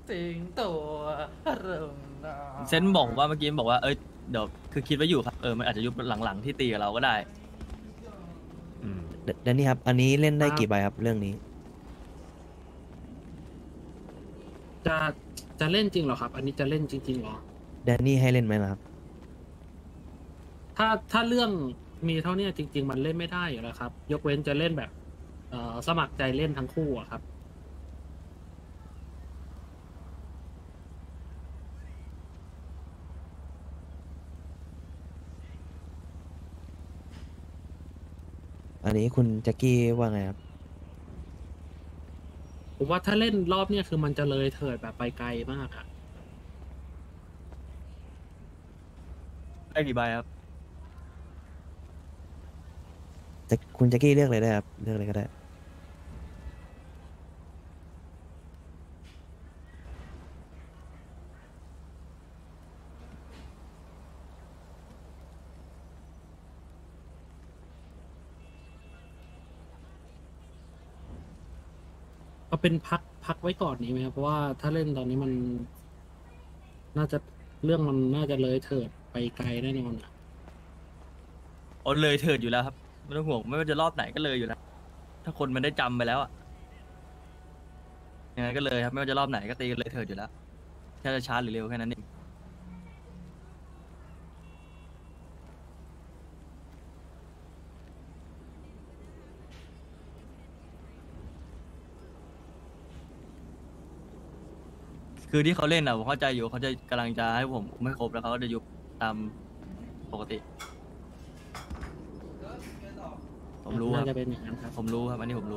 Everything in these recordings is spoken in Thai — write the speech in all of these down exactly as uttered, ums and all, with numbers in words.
สิงโตเริ่มนาเซนบอกว่าเมื่อกี้บอกว่าเอ้ยเดี๋ยวคือคิดไว้อยู่ครับเออมันอาจจะยุบหลังๆที่ตีกับเราก็ได้อืมแดแดนนี่ครับอันนี้เล่นได้ครับกี่ใบครับเรื่องนี้จะจะเล่นจริงเหรอครับ อันนี้จะเล่นจริงๆเหรอแดนนี่ให้เล่นไหมล่ะครับถ้าถ้าเรื่องมีเท่าเนี้ยจริง ๆ มันเล่นไม่ได้อยู่แล้วครับ ยกเว้นจะเล่นแบบเอ่อสมัครใจเล่นทั้งคู่อะครับอันนี้คุณแจ็คกี้ว่าไงครับผมว่าถ้าเล่นรอบเนี้ยคือมันจะเลยเถิดแบบไปไกลมากอะได้กี่ใบครับแจ็คคุณแจ็คกี้เลือกเลยได้ครับเลือกเลยก็ได้ก็เป็นพักพักไว้ก่อนนี้ไหมครับเพราะว่าถ้าเล่นตอนนี้มันน่าจะเรื่องมันน่าจะเลยเถิดไปไกลแน่นอนอะโอ้เลยเถิดอยู่แล้วครับไม่ต้องห่วงไม่ว่าจะรอบไหนก็เลยอยู่แล้วถ้าคนมันได้จำไปแล้วอะยังไงก็เลยครับไม่ว่าจะรอบไหนก็ตีกันเลยเถิดอยู่แล้วแค่จะช้าหรือเร็วแค่นั้นเองคือที่เขาเล่นอะผมเข้าใจอยู่เขาจะกำลังจะให้ผมไม่ครบแล้วเขาก็จะยุบตามปกติผมรู้คน่ารับจะเป็นอย่างนั้นครับผมรู้ครับอันนี้ผมรู้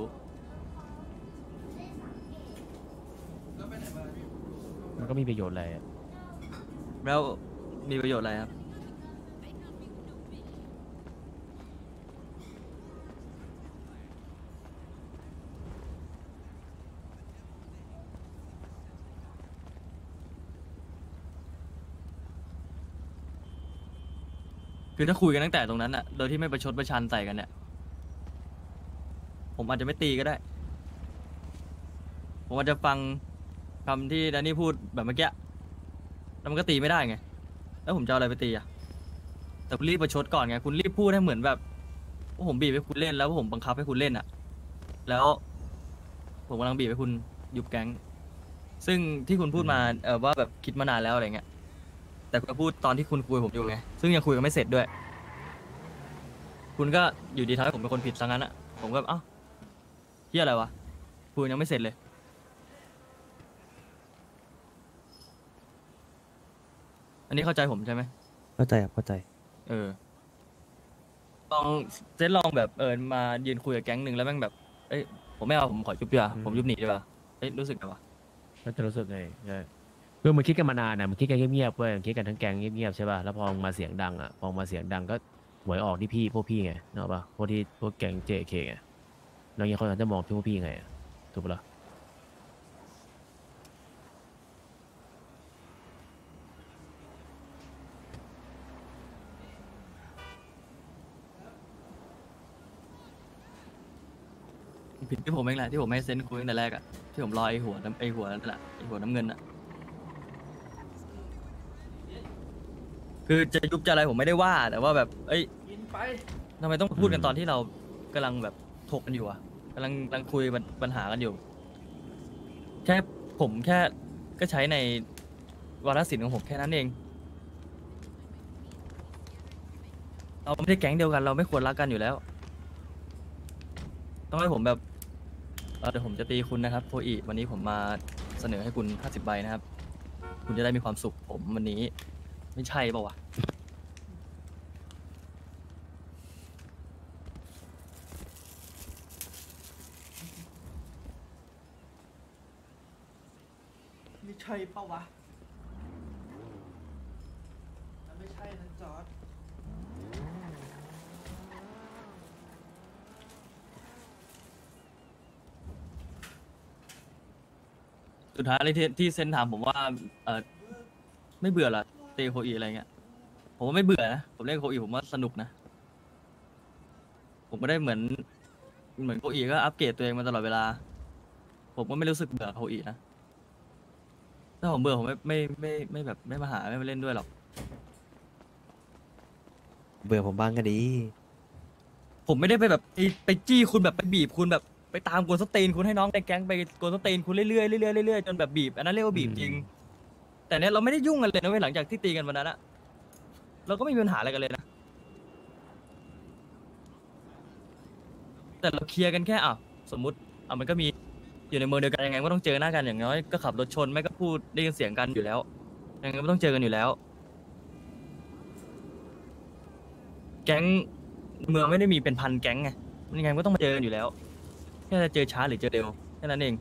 มันก็มีประโยชน์อะไรอะแล้วมีประโยชน์อะไรครับคือถ้าคุยกันตั้งแต่ตรงนั้นอะโดยที่ไม่ประชดประชันใส่กันเนี่ยผมอาจจะไม่ตีก็ได้ผมอาจจะฟังคำที่แดนนี่พูดแบบเมื่อกี้แล้วมันก็ตีไม่ได้ไงแล้วผมจะเอาอะไรไปตีอะแต่คุณรีบประชดก่อนไงคุณรีบพูดให้เหมือนแบบว่าผมบีบให้คุณเล่นแล้วผมบังคับให้คุณเล่นอะแล้วผมกำลังบีบให้คุณยุบแก๊งซึ่งที่คุณพูดมาเออว่าแบบคิดมานานแล้วอะไรเงี้ยแต่คุณพูดตอนที่คุณคุยกับผมอยู่ไงซึ่งยังคุยกันไม่เสร็จด้วย คุณก็อยู่ดีทำให้ผมเป็นคนผิดซะงั้นอะผมก็เอ้าเฮียอะไรวะคุยยังไม่เสร็จเลย อันนี้เข้าใจผมใช่ไหมเข้าใจครับเข้าใจเออลองเซตลองแบบเออมายืนคุยกับแก๊งหนึ่งแล้วแม่งแบบเอ้ยผมไม่เอาผมขอยุบดีกว่าผมยุบหนีดีกว่าเอ้ยรู้สึกไงวะแล้วจะรู้สึกไงใช่คือมันคิดกันมานานนะมันคิดกันเงียบๆเว้ยมันคิดกันทั้งแก๊งเงียบๆใช่ป่ะแล้วพอมาเสียงดังอ่ะพอมาเสียงดังก็หวยออกที่พี่พวกพี่ไงเนกอะป่ะพวกที่พวกแก๊งเจเคไงแล้วอย่างเงี้ยเขาจะมองพี่พวกพี่ไงอะถูกปะล่ะผิดที่ผมเองแหละที่ผมไม่ให้เซนคุยตั้งแต่แรกอะที่ผมรอไอ้หัวน้ำไอ้หัวนั่นแหละไอ้หัวน้ำเงินอะคือจะยุบจะอะไรผมไม่ได้ว่าแต่ว่าแบบเอ้ยกินไปทำไมต้องพูดกันตอนที่เรากำลังแบบถกกันอยู่อะกำลังกำลังคุยปัญปัญหากันอยู่แค่ผมแค่ก็ใช้ในวาระศิลป์ของผมแค่นั้นเอง เราไม่ได้แก๊งเดียวกันเราไม่ควรรักกันอยู่แล้วต้องให้ผมแบบเอ่อเดี๋ยวผมจะตีคุณนะครับโพอีวันนี้ผมมาเสนอให้คุณห้าสิบใบนะครับคุณจะได้มีความสุขผมวันนี้ไม่ใช่เปล่าวะไม่ใช่ปะวะมันไม่ใช่นะจอร์ดสุดท้ายเลยที่ที่เซนถามผมว่าเออไม่เบื่อเหรอตีโคอีอะไรเงี้ยผมว่าไม่เบื่อนะผมเล่นโคอีผมว่าสนุกนะผมก็ได้เหมือนเหมือนโคอีก็อัปเกรดตัวเองมาตลอดเวลาผมก็ไม่รู้สึกเบื่อโคอีนะถ้าผมเบื่อผมไม่ไม่ไม่ไม่แบบไม่มาหาไม่มาเล่นด้วยหรอกเบื่อผมบ้างก็ดีผมไม่ได้ไปแบบไปไปจี้คุณแบบไปบีบคุณแบบไปตามกวนสเตนคุณให้น้องในแก๊งไปกวนสเตนคุณเรื่อยๆเรื่อยๆเรื่อยๆจนแบบบีบอันนั้นเรียกว่าบีบจริง แต่เนี้ยเราไม่ได้ยุ่งกันเลยนะเว้ยหลังจากที่ตีกันวันนั้นอะเราก็ไม่มีปัญหาอะไรกันเลยนะแต่เราเคลียร์กันแค่อ่ะสมมติอ่ะมันก็มีอยู่ในเมืองเดียวกันยังไงก็ต้องเจอหน้ากันอย่างน้อยก็ขับรถชนไม่ก็พูดได้ยินเสียงกันอยู่แล้วยังไงก็ต้องเจอกันอยู่แล้ว แก๊งเมืองไม่ได้มีเป็นพันแก๊งไงมันยังไงก็ต้องมาเจอกันอยู่แล้วแค่จะเจอช้าหรือเจอเร็วแค่นั้นเอง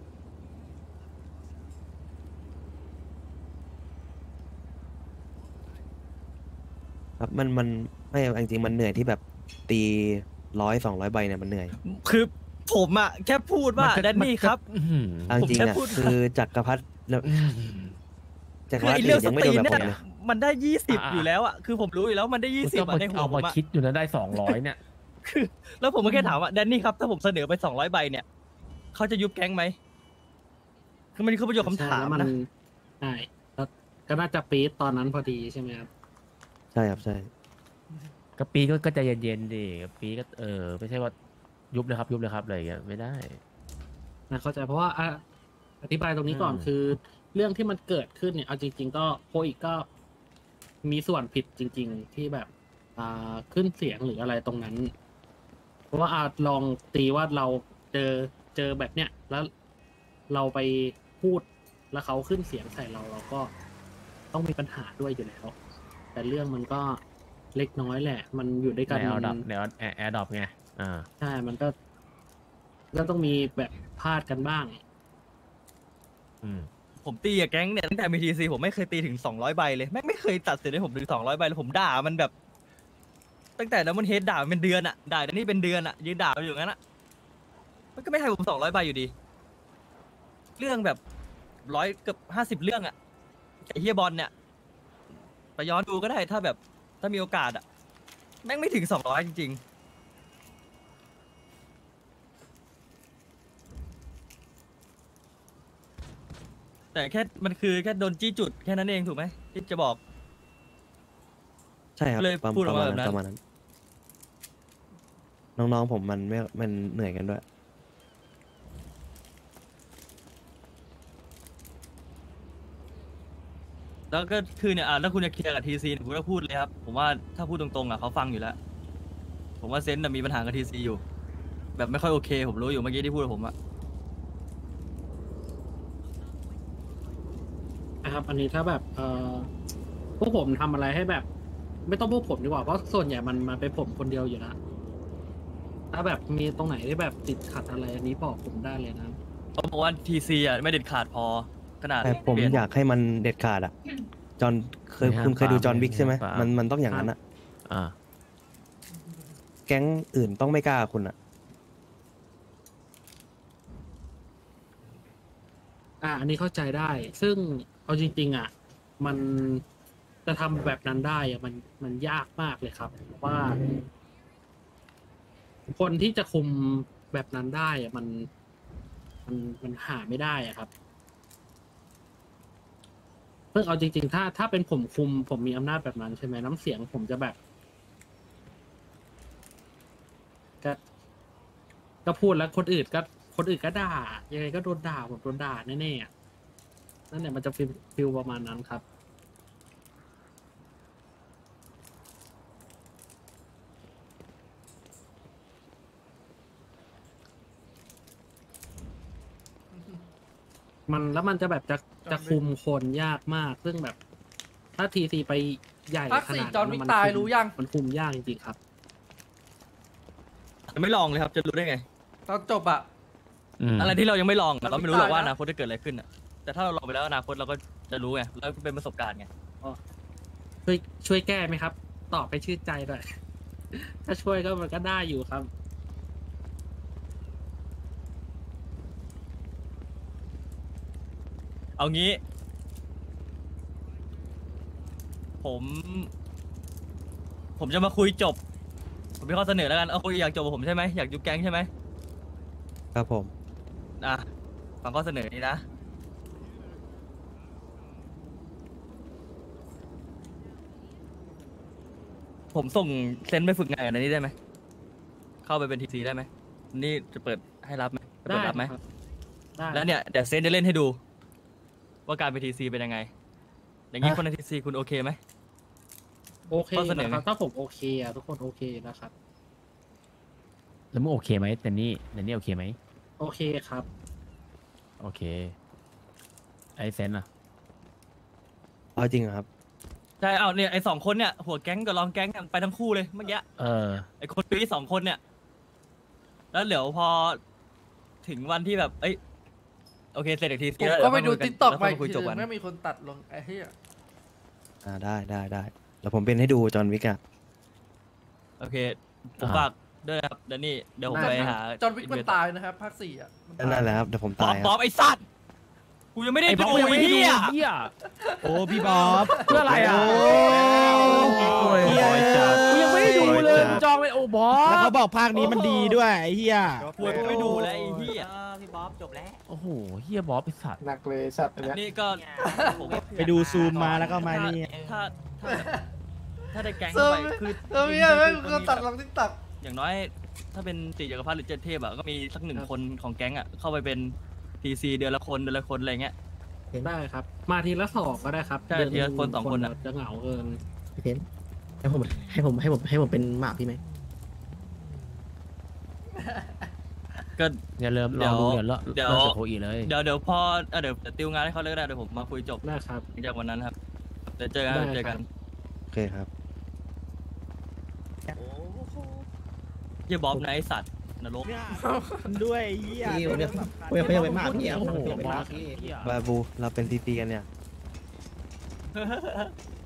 ครับมันมันไม่จริงๆมันเหนื่อยที่แบบตีร้อยสองร้อยใบเนี่ยมันเหนื่อยคือผมอะแค่พูดว่ามันก็แดนนี่ครับอื้อหือเอาจริงผมแค่ๆอ่ะพูดคือจักรพรรดิแล้วอื้อหือจักรคือพรรไอ้ดิเรื่องสยังไม่ตโดรีนนแบบเนี่ผมยเลยมันได้ยี่สิบอ่ะอยู่แล้วอะคือผมรู้อยู่แล้วมันได้ยี่คุณสิบก็อะมาในหัวเอาผมมาอะคิดอยู่นะได้สองร้อยเนี่ยคือแล้วผมก็แค่ถามว่าแดนนี่ครับถ้าผมเสนอไปสองร้อยใบเนี่ยเขาจะยุบแก๊งไหมคือมันคือประโยคคำถามใช่แล้วมันนะใช่แล้วก็น่าจะปี๊ดตอนนั้นพอดีใช่ไหมครับใช่ครับใช่กะปีก็ก็ใจเย็นๆดิกะปีก็เออไม่ใช่ว่ายุบเลยครับยุบเลยครับอะไรอย่างเงี้ยไม่ได้นะเข้าใจเพราะว่าอ่ะอธิบายตรงนี้ก่อนอืมคือ เรื่องที่มันเกิดขึ้นเนี่ยเอาจริง ๆ ก็โพอีกก็มีส่วนผิดจริง ๆ ที่แบบอ่าขึ้นเสียงหรืออะไรตรงนั้น เพราะว่าอาจลองตีว่าเราเจอเจอแบบเนี้ยแล้วเราไปพูดแล้วเขาขึ้นเสียงใส่เราเราก็ต้องมีปัญหาด้วยอยู่แล้ว แต่เรื่องมันก็เล็กน้อยแหละ มันอยู่ด้วยกันในแอมัร์ดรอปในแอร์ดรอปไงอ่าใช่ มันก็ก็ต้องมีแบบพลาดกันบ้างอืมผมตีกับแก๊งเนี่ยตั้งแต่มีทีซีผมไม่เคยตีถึงสองร้อยใบเลยแม่งไม่เคยตัดสินให้ผมถึงสองร้อยใบเลยผมด่ามันแบบ ตั้งแต่นั้นมันเฮดด่ามันเป็นเดือนอะด่าแต่นี่เป็นเดือนอะยืนด่ามันอยู่งั้นอะมันก็ไม่ให้ผมสองร้อยใบอยู่ดี เรื่องแบบร้อยเกือบห้าสิบเรื่องอะไอ้เฮียบอลเนี่ยไปย้อนดูก็ได้ถ้าแบบถ้ามีโอกาสอะแม่งไม่ถึงสองร้อยจริงๆแต่แค่มันคือแค่โดนจี้จุดแค่นั้นเองถูกไหมที่จะบอกใช่ครับเลยประพูดอปอกระมามาณแบบนั้นั้น นประมาณนั้น น้องๆผมมันไม่มันเหนื่อยกันด้วยแล้วก็คือเนี่ยอ่ะแล้วคุณจะเคลียร์กับทีซีคุณก็พูดเลยครับ ผมว่าถ้าพูดตรงๆอ่ะเขาฟังอยู่แล้ว ผมว่าเซนต์น่ะมีปัญหากับทีซีอยู่ แบบไม่ค่อยโอเค ผมรู้อยู่เมื่อกี้ที่พูดกับผมอะนะครับ อันนี้ถ้าแบบเอ่อพวกผมทำอะไรให้แบบ ไม่ต้องพวกผมดีกว่าเพราะส่วนใหญ่มันมาเป็นผมคนเดียวอยู่แล้วถ้าแบบมีตรงไหนที่แบบติดขัดอะไรอันนี้บอกผมได้เลยนะเขาบอกว่าทีซีอ่ะไม่เด็ดขาดพอขนาดแต่ผมเปลี่นอยากให้มันเด็ดขาดอ่ะ จอห์นเคยไม่ห้ามคุณเคยดูปรามจอห์นวิกใช่ไหมไม่ห้ามปรามมันมันต้องอย่างนั้นอ่ะอ่าแก๊งอื่นต้องไม่กล้าคุณอ่ะอ่า อันนี้เข้าใจได้ ซึ่งเอาจริง ๆ อ่ะ มันจะทำแบบนั้นได้อ่ะมันมันยากมากเลยครับเพราะว่า คนที่จะคุมแบบนั้นได้อ่ะมันมันมันหาไม่ได้อ่ะครับเพิ่งเอาจริง ๆ ถ้าถ้าเป็นผมคุม ผมมีอำนาจแบบนั้นใช่ไหมน้ำเสียงผมจะแบบก็ก็พูดแล้วคนอื่นก็คนอื่นก็ด่ายังไงก็โดนด่าผมโดนด่าแน่ๆอะนั่นแหละมันจะฟิลฟิลประมาณนั้นครับ มันแล้วมันจะแบบจะจะคุมคนยากมาก ซึ่งแบบ ถ้าทีซีไปใหญ่ภาคขสี่นาดจอห์นวิกมัตายคุมรู้ยังมันคุมยากจริงๆครับไม่ลองเลยครับ จะรู้ได้ไงตอนจบอะอืมอะไรที่เรายังไม่ลองอะเราไม่รู้หรอกว่าตายอแล้วนาคตจะเกิดอะไรขึ้นอะแต่ถ้าเราลองไปแล้วอนาคตเราก็จะรู้ไงแล้วเป็นประสบการณ์ไงช่วยช่วยแก้ไหมครับ ตอบไปชื่นใจหน่อย ถ้าช่วยก็มันก็ได้อยู่ครับเอางี้ ผม ผมจะมาคุยจบ ผมมีข้อเสนอแล้วกัน เอาคุยอยากจบกับผมใช่ไหมอยากยุบแก๊งใช่ไหมครับผมอ่ะฟังข้อเสนอนี้นะผมส่งเซนไปฝึกงานอันนี้ได้ไหมเข้าไปเป็นทีซีได้ไหมนี่จะเปิดให้รับไหมจะได้เปิดรับไหมครับได้แล้วเนี่ยเดี๋ยวเซนจะเล่นให้ดู ว่าการเป็นทีซีเป็นยังไง อย่างนี้ฮะคนในทีซีคุณโอเคไหมโอเคข้อเสนอนะครับถ้าผมโอเคอะทุกคนโอเคนะครับแล้วมึงโอเคไหมแต่นี่แต่นี่โอเคไหมโอเคครับโอเค ไอเซนอะเอาจริงเหรอครับใช่เอาเนี่ยไอ้สองคนเนี่ยหัวแก๊งกับรองแก๊งเนี่ยไปทั้งคู่เลยเมื่อกี้เออไอ้คนปีสองคนเนี่ย แล้วเดี๋ยวพอถึงวันที่แบบ เอ้ย โอเค เสร็จจากทีผซีมแล้วก็ไปดูเยวติ๊กต็อกแล้วไปค่อยคุยทีจบนึกันงไม่มีคนตัดลงไอ้เหี้ยอ่าได้ได้ได้เดี๋ยวผมเป็นให้ดูจอห์นวิกอะโอเค ผมอ่าฝากด้วยนะครับเดี๋ยวนี่เดี๋ยวผมได้ไปครับหาจอห์นวิกมันตายนะครับภาคสี่อ่ะมันตายนั่นแหละครับเดี๋ยวผมบ๊อตาบยคบ๊อรับบ ไอ้สัตว์กูยังไม่ได้ไอ้บดูอสยังไม่ไอ้ได้ดูเหี้ยเหี้ยโอ้พี่บ๊อบเพื่ออะไรอ่ะโอ้ยเหี้ยกูยังไม่ได้ดูเลยกูจองไปโอ้บอสแล้วเขาบอกภาคนี้มันดีด้วยไอ้เหี้ยกูยังไม่ดูแล้วไอ้เหี้ยโอ้โหเหี้ยบอสไปสัตว์หนักเลยสัตว์อันเนี้ยนี่ก็ผมไปดูซูมมาแล้วก็มานี่ถ้าถ้าถ้าได้แก๊งเซิเข้าร์ฟไปคือเออมีอะไรไม่คนตัดลงติ๊กต็อกอย่างน้อย ถ้าเป็นติจักรพรรดิหรือเจ็ดเทพอะก็มีสักหนึ่งคนของแก๊งอะเข้าไปเป็นทีซีเดือนละคนเดือนละคนอะไรเงี้ยได้ครับ มาทีละสองก็ได้ครับใช่เดืทีละคนสองคนอะจะเหงาเกินพี่เพนให้ผมให้ผมให้ผมให้ผมเป็นหมาพี่ไหมก็อย่าเริ่มลองดูเดี๋ยวเลาะเดี๋ยวเลิกกับโคอีเลยเดี๋ยวเดี๋ยวพอเอ่อเดี๋ยวเดี๋ยวติวงานให้เขาเลยก็ได้เดี๋ยวผมมาคุยจบได้ครับหลังจากวันนั้นครับเดี๋ยวเจอกันได้เดี๋ยวเจอกันครับโอเคครับเยี่ยบ๊อบนะไอสัตว์นรกด้วยไอ้เหี้ยพี่ผมอยากผมอยากผมอยากเป็นหมาพี่อะโอ้ผมโหอยากเป็นบหอมาสพี่เหี้ยบาบูเราเป็นทีซีกันเนี่ย